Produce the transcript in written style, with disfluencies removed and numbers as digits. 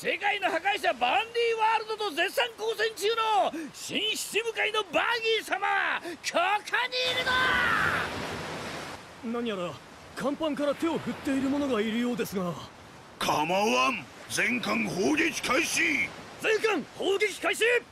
世界の破壊者バンディワールドと絶賛交戦中の新七部会のバギー様、ここにいるの。 何やら甲板から手を振っている者がいるようですが。 構わん、全艦砲撃開始。 全艦砲撃開始。